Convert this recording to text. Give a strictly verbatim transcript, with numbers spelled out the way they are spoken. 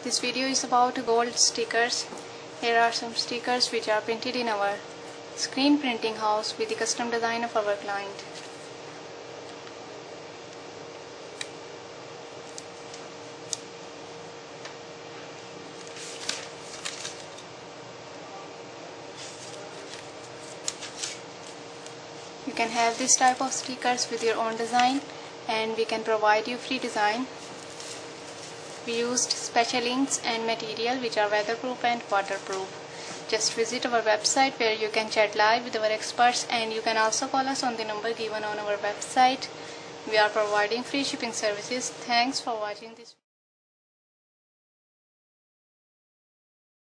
This video is about gold stickers. Here are some stickers which are printed in our screen printing house with the custom design of our client. You can have this type of stickers with your own design, and we can provide you free design. We used special inks and material which are weatherproof and waterproof. Just visit our website where you can chat live with our experts, and you can also call us on the number given on our website. We are providing free shipping services. Thanks for watching this video.